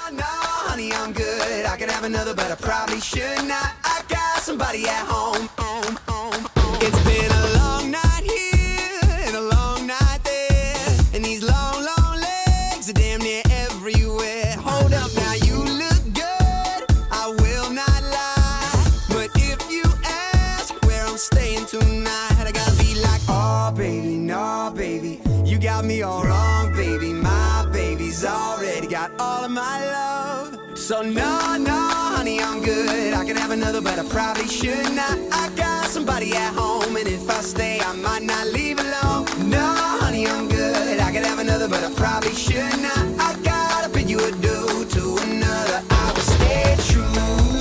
no, honey, I'm good. I could have another, but I probably should not. I got somebody at home. It's been a long night here and a long night there, and these long, long legs are damn near everywhere. Hold up now, you look good, I will not lie, but if you ask where I'm staying tonight, I gotta be like, oh baby, no baby, you got me all wrong, baby. My baby's already got all of my love. So no, no, honey, I'm good. I could have another, but I probably should not. I got somebody at home, and if I stay, I might not leave alone. No, honey, I'm good. I could have another, but I probably should not. I gotta bid you adieu to another. I will stay true.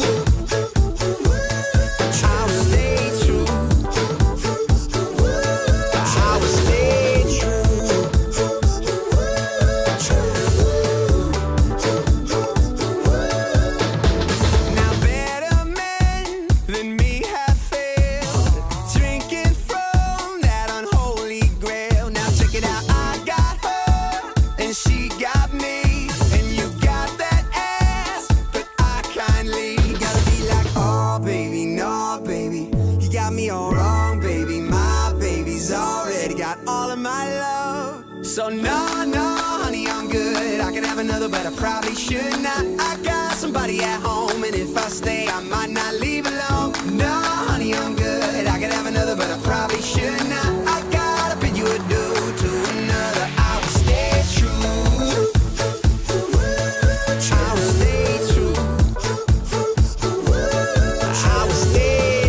I will stay true. I will stay true. Now better men than me have failed, drinking from that unholy grail. Now check it out, I got her and she got me, and you got that ass, but I kindly gotta be like, oh baby, no baby, you got me all wrong, baby. My baby's already got all of my love. So no, no, honey, I'm good. I could have another, but I probably should not. I got somebody at home, and if I stay, I might not leave alone. No, honey, I'm good. I could have another, but I probably should not. I gotta bid you adieu to another. I will stay true. I will stay true. I will stay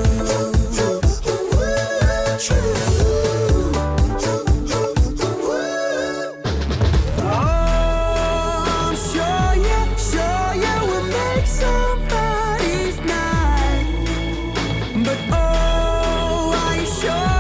Oh, I'm sure you will make somebody's night. But oh, are you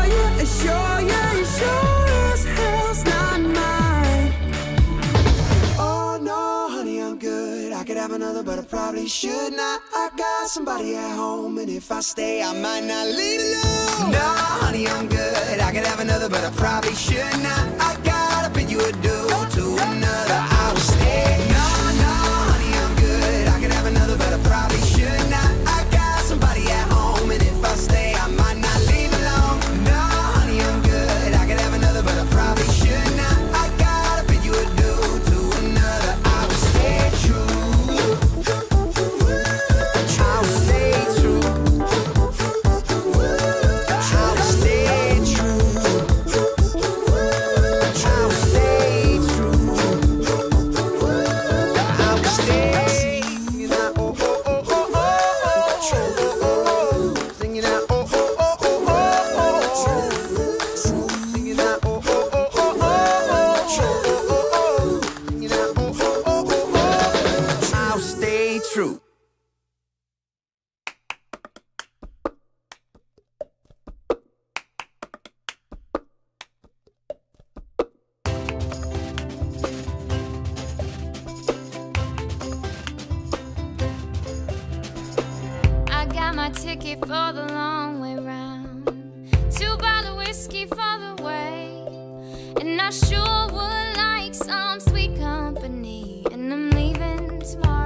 sure as hell's not mine. Oh no, honey, I'm good. I could have another, but I probably should not. I got somebody at home, and if I stay, I might not leave alone. No, honey, I'm good. I could have another, but I probably should not. I gotta bid you adieu to another. I will stay. No, no, honey, I'm good. I could have another, but I probably should not. I got somebody at home, and if I stay, I might not leave alone. No, honey, I'm good. I could have another, but I probably should not. I gotta bid you adieu to another. I will stay true. I will stay true. I will stay true. I will stay true. I will stay. Singing out, oh, oh, oh, oh, oh, oh. Singing out, oh, oh, oh, oh, oh. Singing out, oh, oh, oh, oh, oh. Singing out, oh, oh, oh, oh, oh. I'll stay true. I got my ticket for the long way round, 2 bottle whiskey for the way, and I sure would like some sweet company, and I'm leaving tomorrow.